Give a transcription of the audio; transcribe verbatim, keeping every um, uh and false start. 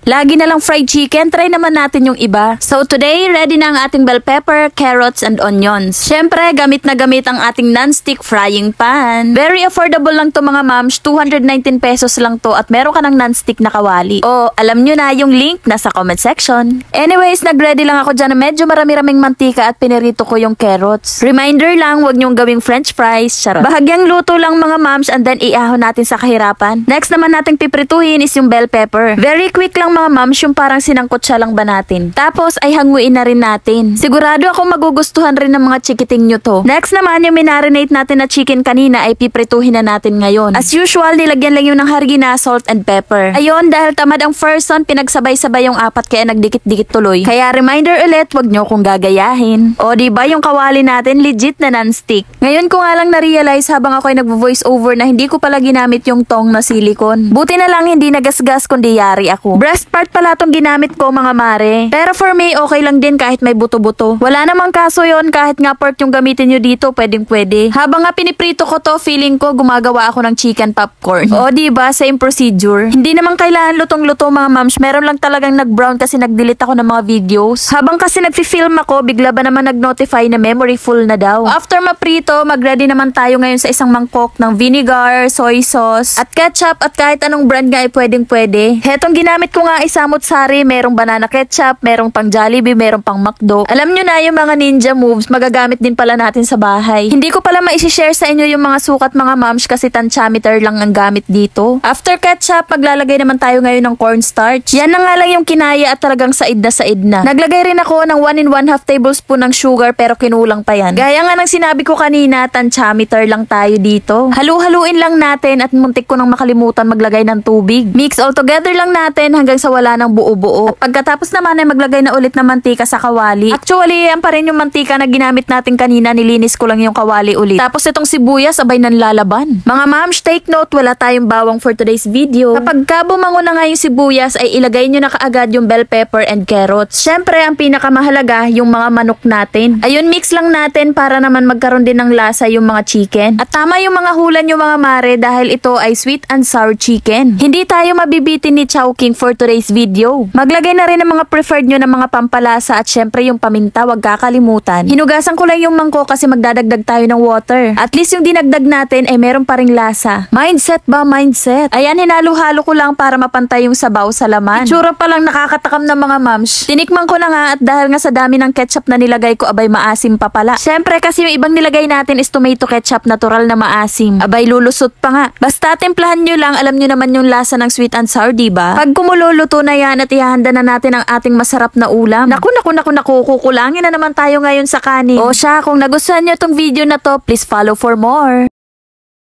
Lagi na lang fried chicken, try naman natin yung iba. So today, ready na ang ating bell pepper, carrots, and onions. Syempre, gamit na gamit ang ating non-stick frying pan. Very affordable lang to mga moms, two hundred nineteen pesos lang to at meron ka ng non-stick na kawali. O, alam nyo na yung link nasa comment section. Anyways, nag-ready lang ako dyan na medyo marami-raming mantika at pinirito ko yung carrots. Reminder lang, wag nyong gawing french fries, charot. Bahagyang luto lang mga moms and then iahon natin sa kahirapan. Next naman nating piprituhin is yung bell pepper. Very quick lang mga moms, yung parang sinangkot siya lang ba natin. Tapos ay hanguin na rin natin. Sigurado ako magugustuhan rin ng mga chikiting nyo to. Next naman, yung minarinate natin na chicken kanina ay piprituhin na natin ngayon. As usual, nilagyan lang yun ng harina, salt, and pepper. Ayun, dahil tamad ang first son, pinagsabay-sabay yung apat kaya nagdikit-dikit tuloy. Kaya reminder ulit, wag nyo kong gagayahin. O diba yung kawali natin, legit na non-stick. Ngayon ko nga lang na-realize habang ako ay nag-voice over na hindi ko pala ginamit yung tong na silicone. Buti na lang hindi nagasgas kundi yari ako. Breast part pala tong ginamit ko mga mare. Pero for me, okay lang din kahit may buto-buto. Wala namang kaso yon kahit nga pork yung gamitin nyo dito, pwedeng pwede. Habang nga piniprito ko to, feeling ko gumagawa ako ng chicken popcorn. O diba, same procedure. Hindi naman kailangan lutong-luto mga moms. Meron lang talagang nag-brown kasi nag-delete ako ng mga videos. Habang kasi nag-film ako, bigla ba naman nag-notify na memory full na daw. After maprito, mag-ready naman tayo ngayon sa isang mangkok ng vinegar, soy sauce, at ketchup at kahit anong brand nga ay pwedeng pwede. Hetong ginamit ko nga isa sari, merong banana ketchup, merong pang Jollibee, merong pang McDo. Alam nyo na yung mga ninja moves, magagamit din pala natin sa bahay. Hindi ko pala ma-share sa inyo yung mga sukat mga moms kasi tantiameter lang ang gamit dito. After ketchup, maglalagay naman tayo ngayon ng cornstarch. Yan na nga lang yung kinaya at talagang said na said na. Naglagay rin ako ng one and one half tablespoon ng sugar pero kinulang pa yan. Gaya nga ng sinabi ko kanina, tantiameter lang tayo dito. Halu-haluin lang natin at muntik ko nang makalimutan maglagay ng tubig. Mix all together lang natin hanggang sa wala ng buo-buo. At pagkatapos naman ay maglagay na ulit ng mantika sa kawali. Actually, yan pa rin yung mantika na ginamit natin kanina, nilinis ko lang yung kawali ulit. Tapos itong sibuyas, abay nanlalaban. Mga moms, take note, wala tayong bawang for today's video. Kapag ka bumango na nga yung sibuyas, ay ilagay nyo na kaagad yung bell pepper and carrots. Syempre, ang pinakamahalaga, yung mga manok natin. Ayun, mix lang natin para naman magkaroon din ng lasa yung mga chicken. At tama yung mga hula nyo mga mare dahil ito ay sweet and sour chicken. Hindi tayo mabibitin ni Chowking for today's video. Maglagay na rin ng mga preferred nyo ng mga pampalasa at syempre yung paminta, wag kakalimutan. Hinugasan ko lang yung mangkok kasi magdadagdag tayo ng water. At least yung dinagdag natin ay meron pa ring lasa. Mindset ba? Mindset. Ayan, hinalo-halo ko lang para mapantay yung sabaw sa laman. Itsura pa lang nakakatakam ng mga moms. Tinikman ko na nga at dahil nga sa dami ng ketchup na nilagay ko, abay maasim pa pala. Syempre kasi yung ibang nilagay natin is tomato ketchup, natural na maasim. Abay lulusot pa nga. Basta timplahan nyo lang, alam nyo naman yung lasa ng sweet and sour, diba? Pag kumululuto na yan at ihahanda na natin ang ating masarap na ulam. Naku, naku, naku, naku, kukulangin na naman tayo ngayon sa kanin. O siya, kung nagustuhan nyo tong video na to, please follow for more.